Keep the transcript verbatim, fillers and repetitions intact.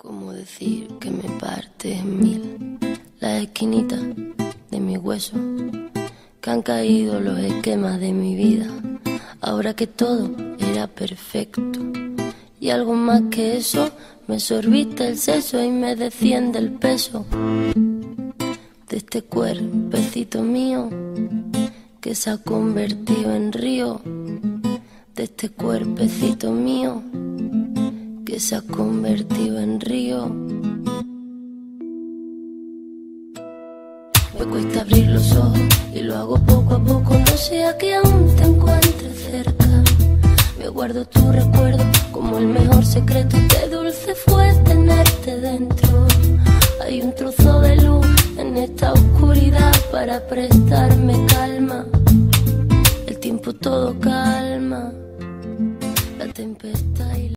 ¿Cómo decir que me parte en mil las esquinitas de mi hueso? Que han caído los esquemas de mi vida, ahora que todo era perfecto. Y algo más que eso, me sorbiste el seso y me desciende el peso de este cuerpecito mío que se ha convertido en río, de este cuerpecito mío que se ha convertido en río. Me cuesta abrir los ojos y lo hago poco a poco, no sea que aún te encuentres cerca. Me guardo tu recuerdo como el mejor secreto, qué dulce fue tenerte dentro. Hay un trozo de luz en esta oscuridad para prestarme calma. El tiempo todo calma, la tempestad y la